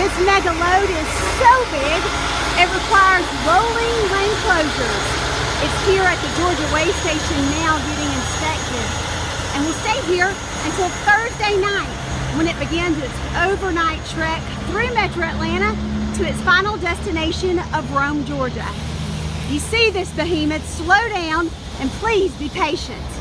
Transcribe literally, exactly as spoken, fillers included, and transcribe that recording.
This mega load is so big, it requires rolling lane closures. It's here at the Georgia Way Station now getting inspected. And will stay here until Thursday night when it begins its overnight trek through Metro Atlanta to its final destination of Rome, Georgia. You see this behemoth, slow down and please be patient.